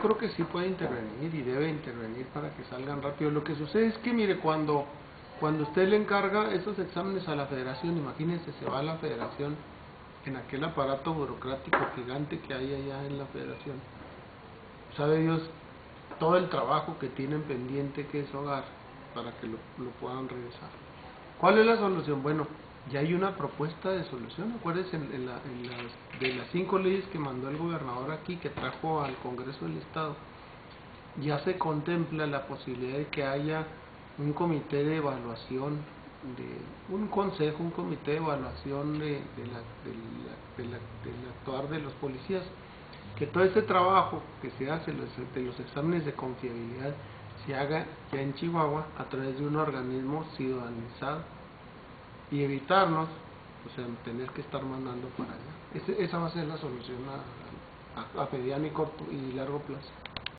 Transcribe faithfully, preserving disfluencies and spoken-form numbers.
creo que sí puede intervenir y debe intervenir para que salgan rápido. Lo que sucede es que, mire, cuando, cuando usted le encarga esos exámenes a la federación, imagínense, se va a la federación en aquel aparato burocrático gigante que hay allá en la federación. Sabe Dios todo el trabajo que tienen pendiente que es hogar para que lo, lo puedan revisar. ¿Cuál es la solución? Bueno, ya hay una propuesta de solución. Acuérdense, en, en la, en las, de las cinco leyes que mandó el gobernador aquí, que trajo al Congreso del Estado, ya se contempla la posibilidad de que haya un comité de evaluación, de un consejo, un comité de evaluación de, de, la, de, la, de, la, del actuar de los policías, que todo este trabajo que se hace los, de los exámenes de confiabilidad se haga ya en Chihuahua a través de un organismo ciudadanizado y evitarnos, o sea, tener que estar mandando para allá. Ese, esa va a ser la solución a, a, a mediano y corto y largo plazo.